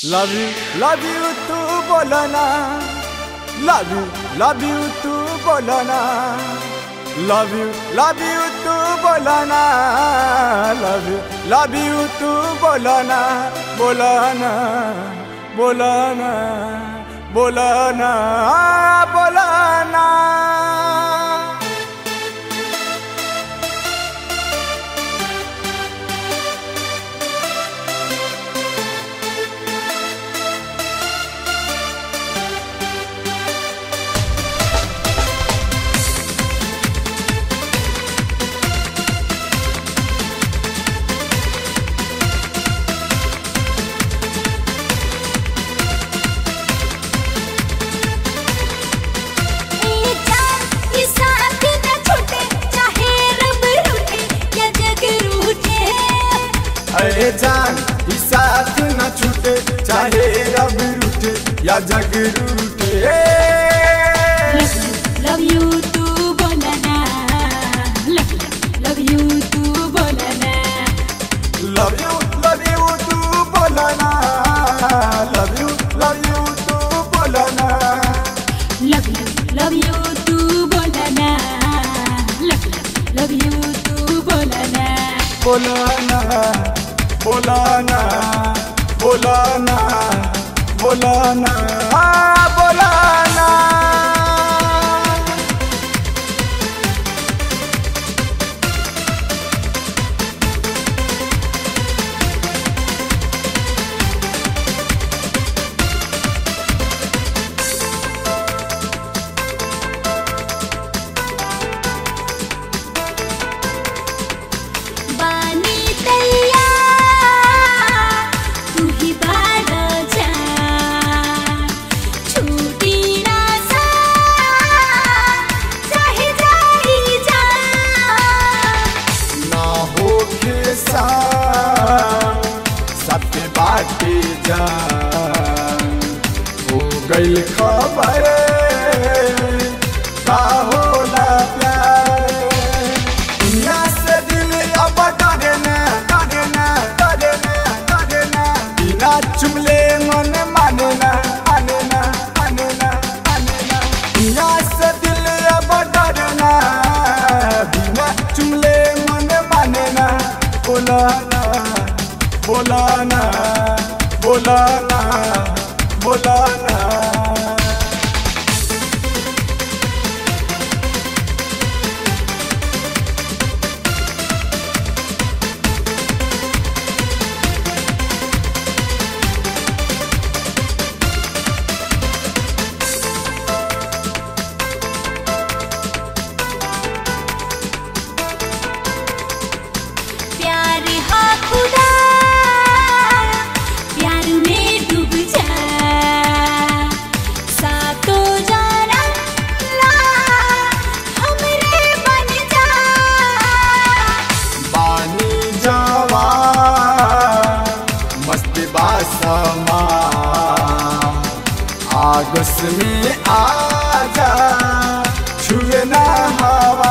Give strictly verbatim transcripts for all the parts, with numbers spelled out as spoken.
Love you, love you तू बोला ना, love you, love you तू बोला ना, love you, love you तू बोला ना, love you, love you तू बोला ना, बोला ना, बोला ना, बोला ना, बोला ना। अरे जान इस साथ न छूटे, चाहे रब रूठे या जग रूठे। लव यू तू बोला ना, लव यू तू बोला ना, लव यू लव यू तू बोला ना, लव यू लव यू तू बोला ना, लव यू लव यू तू बोला ना, लव यू तू बोला ना, बोला ना, बोला ना, बोला ना, बोला ना, बोला ना। सत्य बाटे जान हो गइल खबर का होला प्यार, दुनिया से दिल अब डरे ना, डरे ना, डरे ना, डरे ना, बिना चुमले मन माने ना, माने ना, माने ना, माने ना, दुनिया से दिल अब डरे ना, बिना चुमले मन माने ना, बोला ना, बोला ना, बोला ना, बोला ना। प्यार हा खुदा प्यार में डूब जा, सातो जाना ला हमरे बन जा, बानी जावा मस्त बासमा आगस में आजा, छुए ना हवा,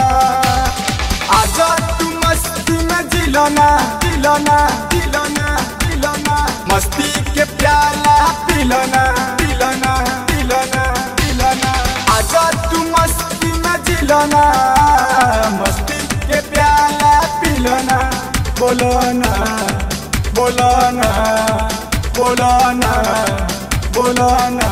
आजा तू मस्ती में जिलोना, जिलोना, जिलोना, जिलोना, मस्ती के प्याला पिलोना, पिलोना, पिलोना, पिलोना, आजा तू मस्ती में जिलोना, मस्ती के प्याला पिलोना, बोलोना, बोलोना, बोलोना, बोलोना।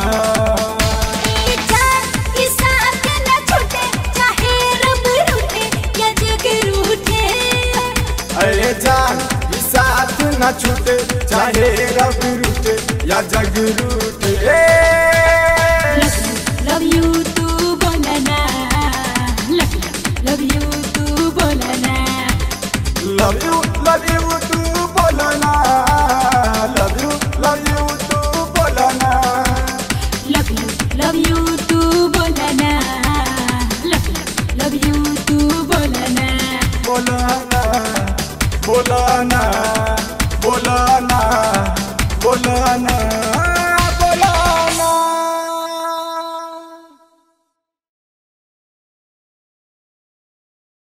अरे जान इस साथ न छूटे, चाहे रब रूठे या जग रूठे। लव यू तू बोला ना, लव यू तू बोला ना, लव यू लव यू तू बोला ना, लव यू लव यू तू बोला ना, लव यू लव यू तू बोला ना, लव यू तू बोला ना, बोला ना, बोला ना, बोला ना, बोला ना।